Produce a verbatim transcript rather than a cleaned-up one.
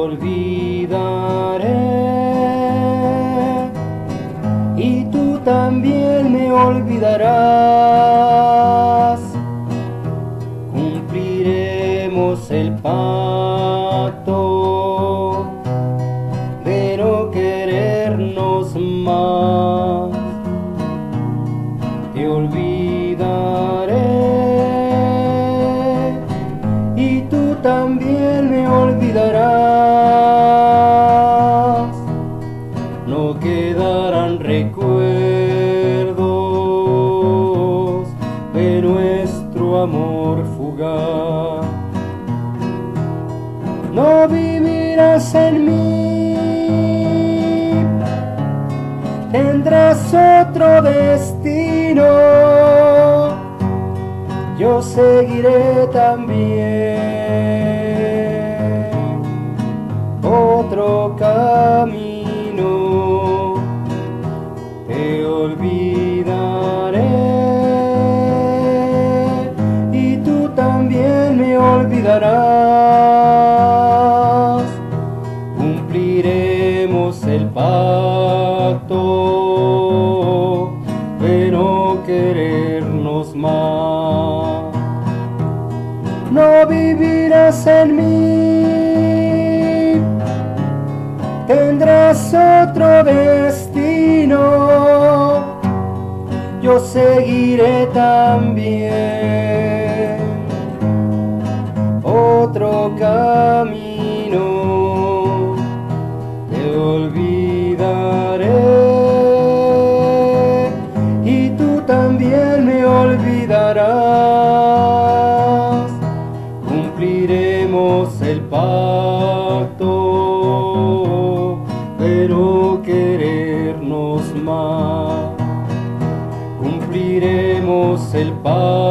olvidaré y tú también me olvidarás. Cumpliremos el pacto de no querernos más. Te olvidaré y tú también me olvidarás. No quedarán recuerdos de nuestro amor fugaz. No vivirás en mí, tendrás otro destino. Yo seguiré también otro camino. Te olvidaré y tú también me olvidarás. Cumpliremos el pacto de no querernos más. No vivirás en mí, tendrás otro destino. Yo seguiré también otro camino. Te olvidaré y tú también me olvidarás. Cumpliremos el pacto de no querernos más. Cumpliremos el pacto